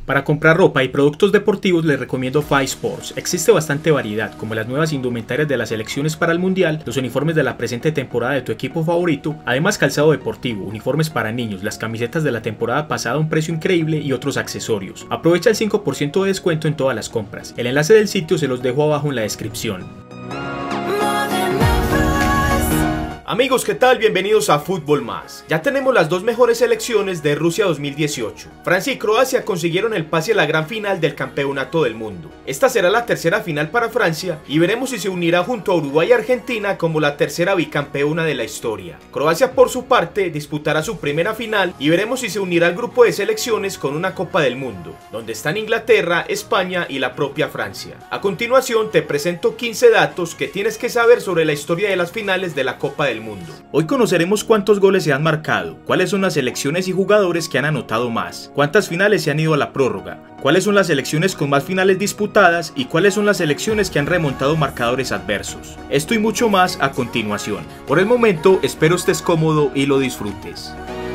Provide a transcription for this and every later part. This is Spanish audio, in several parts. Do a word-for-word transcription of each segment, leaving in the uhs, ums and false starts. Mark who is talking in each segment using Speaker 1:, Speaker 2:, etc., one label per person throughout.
Speaker 1: Para comprar ropa y productos deportivos les recomiendo Five Sports. Existe bastante variedad, como las nuevas indumentarias de las selecciones para el mundial, los uniformes de la presente temporada de tu equipo favorito, además calzado deportivo, uniformes para niños, las camisetas de la temporada pasada a un precio increíble y otros accesorios. Aprovecha el cinco por ciento de descuento en todas las compras. El enlace del sitio se los dejo abajo en la descripción. Amigos, ¿qué tal? Bienvenidos a Fútbol Más. Ya tenemos las dos mejores selecciones de Rusia dos mil dieciocho. Francia y Croacia consiguieron el pase a la gran final del campeonato del mundo. Esta será la tercera final para Francia y veremos si se unirá junto a Uruguay y Argentina como la tercera bicampeona de la historia. Croacia, por su parte, disputará su primera final y veremos si se unirá al grupo de selecciones con una Copa del Mundo, donde están Inglaterra, España y la propia Francia. A continuación te presento quince datos que tienes que saber sobre la historia de las finales de la Copa del Mundo. Mundo. Hoy conoceremos cuántos goles se han marcado, cuáles son las selecciones y jugadores que han anotado más, cuántas finales se han ido a la prórroga, cuáles son las selecciones con más finales disputadas y cuáles son las selecciones que han remontado marcadores adversos. Esto y mucho más a continuación. Por el momento, espero estés cómodo y lo disfrutes.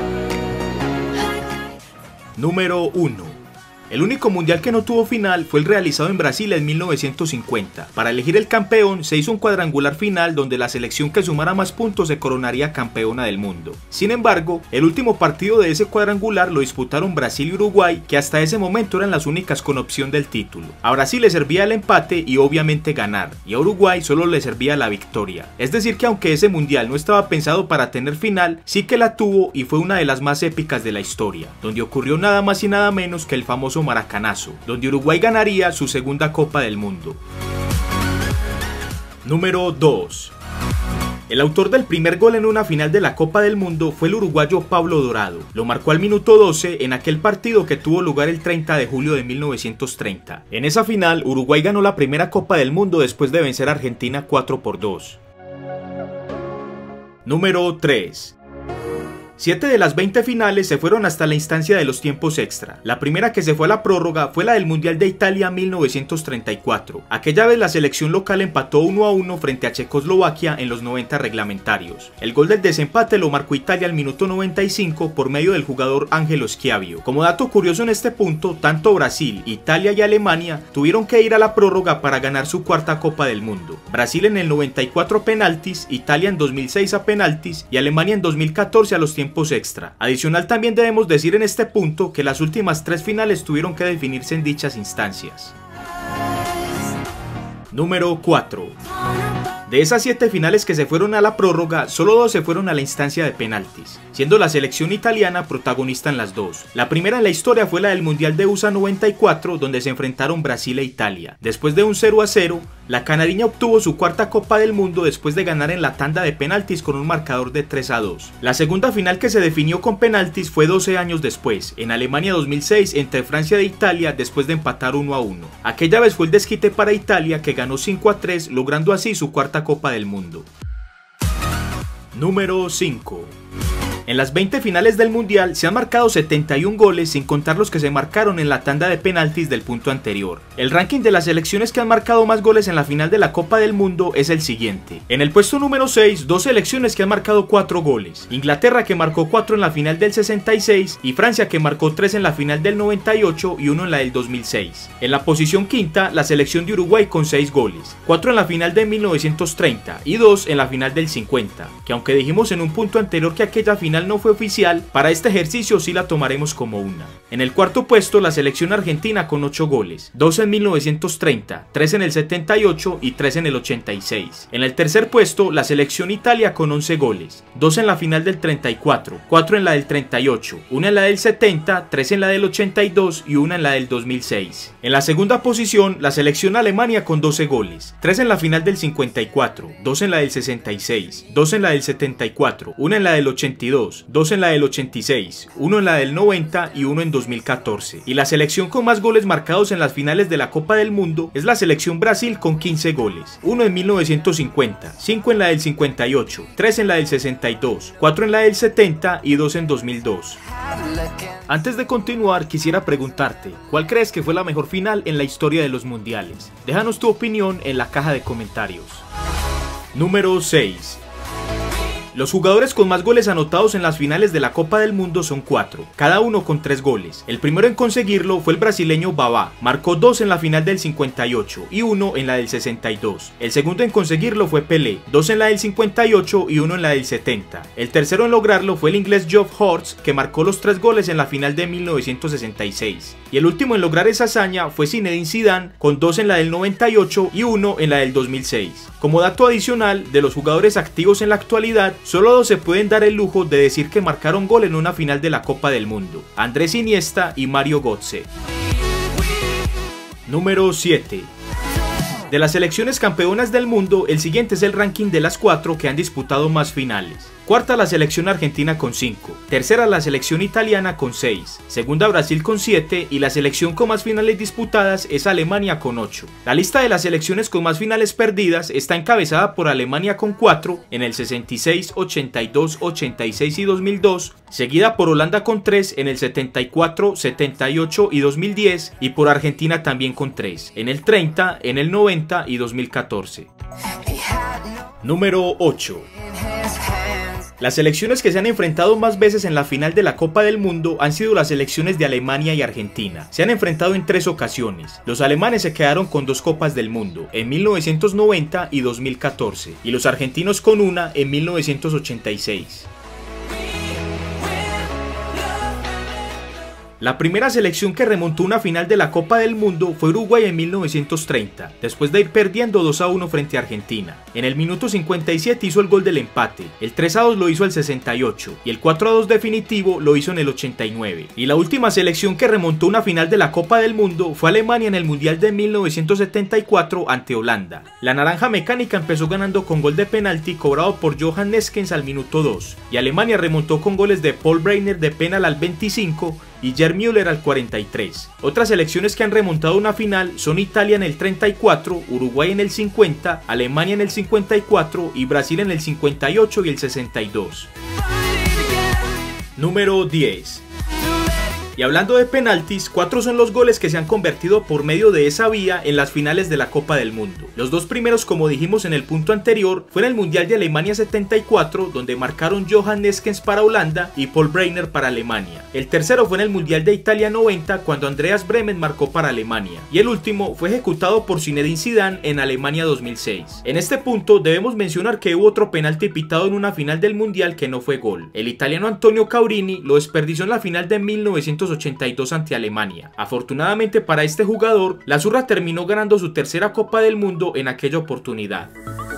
Speaker 1: Número uno. El único mundial que no tuvo final fue el realizado en Brasil en mil novecientos cincuenta. Para elegir el campeón se hizo un cuadrangular final donde la selección que sumara más puntos se coronaría campeona del mundo. Sin embargo, el último partido de ese cuadrangular lo disputaron Brasil y Uruguay, que hasta ese momento eran las únicas con opción del título. A Brasil le servía el empate y obviamente ganar, y a Uruguay solo le servía la victoria. Es decir que aunque ese mundial no estaba pensado para tener final, sí que la tuvo y fue una de las más épicas de la historia, donde ocurrió nada más y nada menos que el famoso Maracanazo, donde Uruguay ganaría su segunda Copa del Mundo. Número dos. El autor del primer gol en una final de la Copa del Mundo fue el uruguayo Pablo Dorado. Lo marcó al minuto doce en aquel partido que tuvo lugar el treinta de julio de mil novecientos treinta. En esa final, Uruguay ganó la primera Copa del Mundo después de vencer a Argentina cuatro por dos. Número tres. Siete de las veinte finales se fueron hasta la instancia de los tiempos extra. La primera que se fue a la prórroga fue la del Mundial de Italia mil novecientos treinta y cuatro. Aquella vez la selección local empató uno a uno frente a Checoslovaquia en los noventa reglamentarios. El gol del desempate lo marcó Italia al minuto noventa y cinco por medio del jugador Angelo Schiavio. Como dato curioso en este punto, tanto Brasil, Italia y Alemania tuvieron que ir a la prórroga para ganar su cuarta Copa del Mundo. Brasil en el noventa y cuatro a penaltis, Italia en dos mil seis a penaltis y Alemania en dos mil catorce a los tiempos extra. Adicional, también debemos decir en este punto que las últimas tres finales tuvieron que definirse en dichas instancias. Número cuatro. De esas siete finales que se fueron a la prórroga, solo dos se fueron a la instancia de penaltis, siendo la selección italiana protagonista en las dos. La primera en la historia fue la del Mundial de U S A noventa y cuatro, donde se enfrentaron Brasil e Italia. Después de un cero a cero, la canariña obtuvo su cuarta Copa del Mundo después de ganar en la tanda de penaltis con un marcador de tres a dos. La segunda final que se definió con penaltis fue doce años después, en Alemania dos mil seis, entre Francia e Italia, después de empatar uno a uno. Aquella vez fue el desquite para Italia, que ganó cinco a tres, logrando así su cuarta Copa del Mundo. Número cinco. En las veinte finales del Mundial se han marcado setenta y un goles sin contar los que se marcaron en la tanda de penaltis del punto anterior. El ranking de las selecciones que han marcado más goles en la final de la Copa del Mundo es el siguiente. En el puesto número seis, dos selecciones que han marcado cuatro goles. Inglaterra, que marcó cuatro en la final del sesenta y seis, y Francia, que marcó tres en la final del noventa y ocho y uno en la del dos mil seis. En la posición quinta, la selección de Uruguay con seis goles, cuatro en la final de mil novecientos treinta y dos en la final del cincuenta, que aunque dijimos en un punto anterior que aquella final no fue oficial, para este ejercicio sí la tomaremos como una. En el cuarto puesto, la selección argentina con ocho goles, dos en mil novecientos treinta, tres en el setenta y ocho y tres en el ochenta y seis. En el tercer puesto, la selección Italia con once goles, dos en la final del treinta y cuatro, cuatro en la del treinta y ocho, una en la del setenta, tres en la del ochenta y dos y una en la del dos mil seis. En la segunda posición, la selección Alemania con doce goles, tres en la final del cincuenta y cuatro, dos en la del sesenta y seis, dos en la del setenta y cuatro, una en la del ochenta y dos, dos en la del ochenta y seis, uno en la del noventa y uno en dos mil catorce. Y la selección con más goles marcados en las finales de la Copa del Mundo es la selección Brasil con quince goles, uno en mil novecientos cincuenta, cinco en la del cincuenta y ocho, tres en la del sesenta y dos, cuatro en la del setenta y dos en dos mil dos. Antes de continuar, quisiera preguntarte, ¿cuál crees que fue la mejor final en la historia de los mundiales? Déjanos tu opinión en la caja de comentarios. Número seis. Los jugadores con más goles anotados en las finales de la Copa del Mundo son cuatro, cada uno con tres goles. El primero en conseguirlo fue el brasileño Babá, marcó dos en la final del cincuenta y ocho y uno en la del sesenta y dos. El segundo en conseguirlo fue Pelé, dos en la del cincuenta y ocho y uno en la del setenta. El tercero en lograrlo fue el inglés Geoff Hurst, que marcó los tres goles en la final de mil novecientos sesenta y seis. Y el último en lograr esa hazaña fue Zinedine Zidane, con dos en la del noventa y ocho y uno en la del dos mil seis. Como dato adicional, de los jugadores activos en la actualidad, solo dos se pueden dar el lujo de decir que marcaron gol en una final de la Copa del Mundo: Andrés Iniesta y Mario Götze. Número siete. De las selecciones campeonas del mundo, el siguiente es el ranking de las cuatro que han disputado más finales. Cuarta la selección argentina con cinco, tercera la selección italiana con seis, segunda Brasil con siete y la selección con más finales disputadas es Alemania con ocho. La lista de las selecciones con más finales perdidas está encabezada por Alemania con cuatro en el sesenta y seis, ochenta y dos, ochenta y seis y dos mil dos, seguida por Holanda con tres en el setenta y cuatro, setenta y ocho y dos mil diez y por Argentina también con tres en el treinta, en el noventa y dos mil catorce. Número ocho. Las selecciones que se han enfrentado más veces en la final de la Copa del Mundo han sido las selecciones de Alemania y Argentina. Se han enfrentado en tres ocasiones. Los alemanes se quedaron con dos Copas del Mundo, en mil novecientos noventa y dos mil catorce, y los argentinos con una en mil novecientos ochenta y seis. La primera selección que remontó una final de la Copa del Mundo fue Uruguay en mil novecientos treinta, después de ir perdiendo dos a uno frente a Argentina. En el minuto cincuenta y siete hizo el gol del empate, el tres a dos lo hizo al sesenta y ocho y el cuatro a dos definitivo lo hizo en el ochenta y nueve. Y la última selección que remontó una final de la Copa del Mundo fue Alemania en el Mundial de mil novecientos setenta y cuatro ante Holanda. La naranja mecánica empezó ganando con gol de penalti cobrado por Johan Neeskens al minuto dos, y Alemania remontó con goles de Paul Breitner de penal al veinticinco y Gerd Müller al cuarenta y tres. Otras selecciones que han remontado una final son Italia en el treinta y cuatro, Uruguay en el cincuenta, Alemania en el cincuenta y cuatro y Brasil en el cincuenta y ocho y el sesenta y dos. Número diez. Y hablando de penaltis, cuatro son los goles que se han convertido por medio de esa vía en las finales de la Copa del Mundo. Los dos primeros, como dijimos en el punto anterior, fue en el Mundial de Alemania setenta y cuatro, donde marcaron Johan Neeskens para Holanda y Paul Breitner para Alemania. El tercero fue en el Mundial de Italia noventa, cuando Andreas Bremen marcó para Alemania. Y el último fue ejecutado por Zinedine Zidane en Alemania dos mil seis. En este punto debemos mencionar que hubo otro penalti pitado en una final del Mundial que no fue gol. El italiano Antonio Caurini lo desperdició en la final de mil novecientos ochenta y dos ante Alemania. Afortunadamente para este jugador, la Azurra terminó ganando su tercera Copa del Mundo en aquella oportunidad.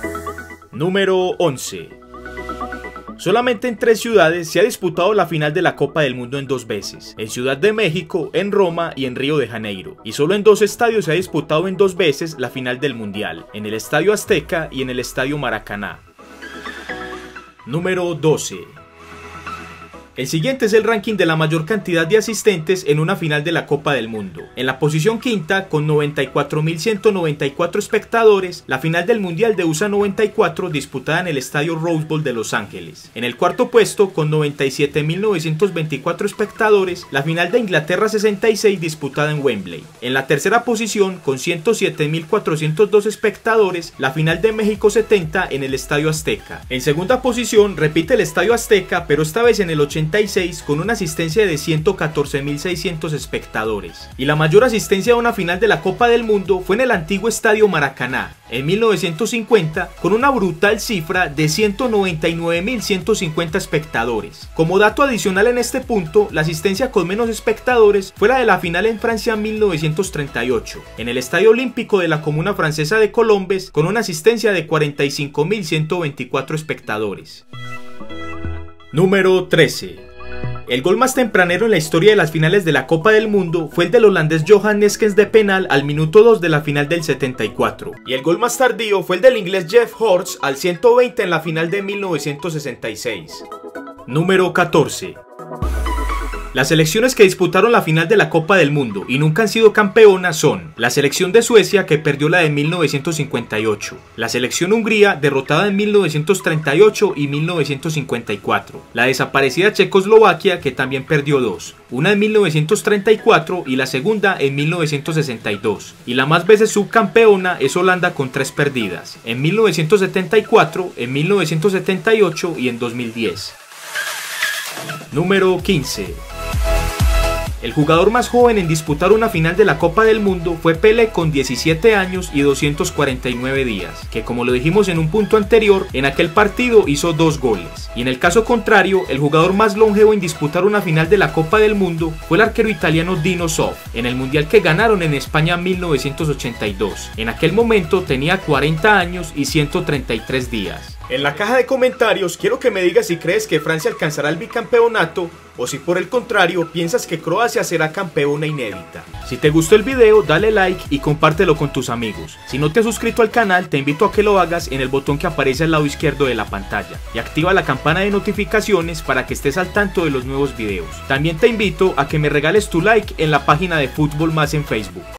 Speaker 1: Número once. Solamente en tres ciudades se ha disputado la final de la Copa del Mundo en dos veces, en Ciudad de México, en Roma y en Río de Janeiro, y solo en dos estadios se ha disputado en dos veces la final del Mundial, en el Estadio Azteca y en el Estadio Maracaná. Número doce. El siguiente es el ranking de la mayor cantidad de asistentes en una final de la Copa del Mundo. En la posición quinta, con noventa y cuatro mil ciento noventa y cuatro espectadores, la final del Mundial de U S A noventa y cuatro disputada en el Estadio Rose Bowl de Los Ángeles. En el cuarto puesto, con noventa y siete mil novecientos veinticuatro espectadores, la final de Inglaterra sesenta y seis disputada en Wembley. En la tercera posición, con ciento siete mil cuatrocientos dos espectadores, la final de México setenta en el Estadio Azteca. En segunda posición, repite el Estadio Azteca, pero esta vez en el ochenta y seis con una asistencia de ciento catorce mil seiscientos espectadores. Y la mayor asistencia a una final de la Copa del Mundo fue en el antiguo Estadio Maracaná, en mil novecientos cincuenta, con una brutal cifra de ciento noventa y nueve mil ciento cincuenta espectadores. Como dato adicional en este punto, la asistencia con menos espectadores fue la de la final en Francia en mil novecientos treinta y ocho, en el Estadio Olímpico de la Comuna Francesa de Colombes, con una asistencia de cuarenta y cinco mil ciento veinticuatro espectadores. Número trece. El gol más tempranero en la historia de las finales de la Copa del Mundo fue el del holandés Johan Neeskens de penal al minuto dos de la final del setenta y cuatro. Y el gol más tardío fue el del inglés Geoff Hurst al ciento veinte en la final de mil novecientos sesenta y seis. Número catorce. Las selecciones que disputaron la final de la Copa del Mundo y nunca han sido campeonas son la selección de Suecia, que perdió la de mil novecientos cincuenta y ocho, la selección Hungría, derrotada en mil novecientos treinta y ocho y mil novecientos cincuenta y cuatro, la desaparecida Checoslovaquia, que también perdió dos, una en mil novecientos treinta y cuatro y la segunda en mil novecientos sesenta y dos, y la más veces subcampeona es Holanda con tres perdidas, en mil novecientos setenta y cuatro, en mil novecientos setenta y ocho y en dos mil diez. Número quince. El jugador más joven en disputar una final de la Copa del Mundo fue Pelé, con diecisiete años y doscientos cuarenta y nueve días, que, como lo dijimos en un punto anterior, en aquel partido hizo dos goles. Y en el caso contrario, el jugador más longevo en disputar una final de la Copa del Mundo fue el arquero italiano Dino Zoff, en el mundial que ganaron en España en mil novecientos ochenta y dos. En aquel momento tenía cuarenta años y ciento treinta y tres días. En la caja de comentarios quiero que me digas si crees que Francia alcanzará el bicampeonato o si por el contrario piensas que Croacia será campeona inédita. Si te gustó el video, dale like y compártelo con tus amigos. Si no te has suscrito al canal, te invito a que lo hagas en el botón que aparece al lado izquierdo de la pantalla y activa la campana de notificaciones para que estés al tanto de los nuevos videos. También te invito a que me regales tu like en la página de Fútbol Más en Facebook.